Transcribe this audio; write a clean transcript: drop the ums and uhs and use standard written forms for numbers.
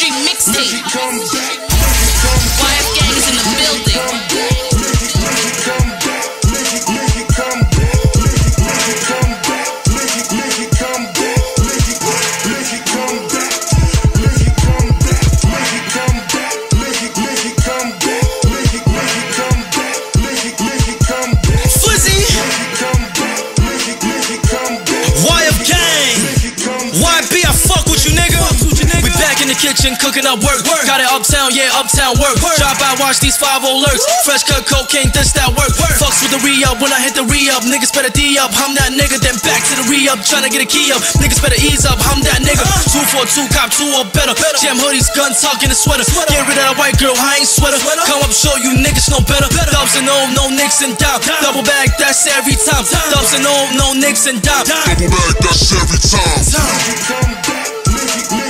Street mixtape. YF Gang is in the building. Kitchen cooking up work. Got it uptown, yeah, uptown work. Drop out, watch these 5 alerts. Fresh cut cocaine, this that work. Fucks with the re-up when I hit the re-up. Niggas better D up, I'm that nigga. Then back to the re-up, tryna get a key up. Niggas better ease up, I'm that nigga. 242, cop 2 or better. Jam hoodies, gun talk in the sweater. Get rid of that white girl, I ain't sweater. Come up, show you niggas know better. Dubs and no nicks and dime. Double bag, that's every time. Dubs and no nicks and dime. Double bag, that's every time.